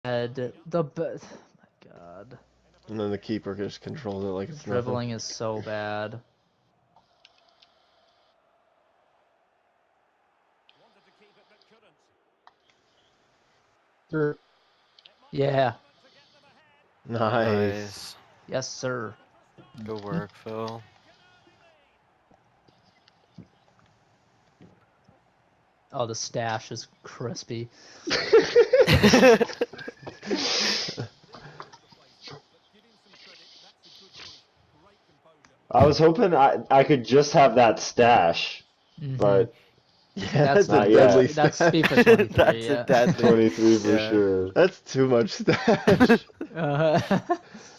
The oh my God. And then the keeper just controls it like it's nothing. Dribbling is so bad. Yeah. Nice. Yes, sir. Good work, Phil. Oh, the stash is crispy. I was hoping I could just have that stash, but Yeah, That's that's a not deadly yet. That's stash. FIFA 23. That's Yeah. a deadly. 23 for Yeah. sure. That's too much stash.